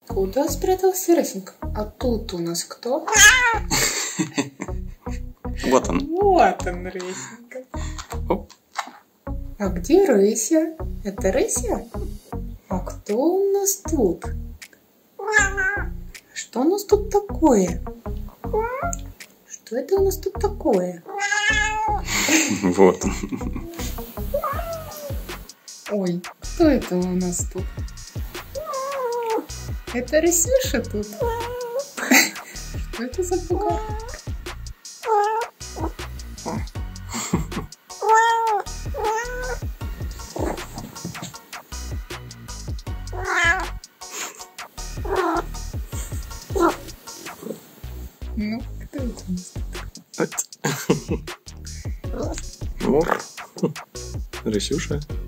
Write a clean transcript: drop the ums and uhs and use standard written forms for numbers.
Куда спрятался Рысенька? А тут у нас кто? Вот он. Вот он, Рысенька. Оп. А где Рыся? Это Рыся? А кто у нас тут? Что у нас тут такое? Что это у нас тут такое? Вот он. Ой, кто это у нас тут? Это Рысюша тут? Что это за пугай? Ну, кто это у нас тут? Мур. Рысюша.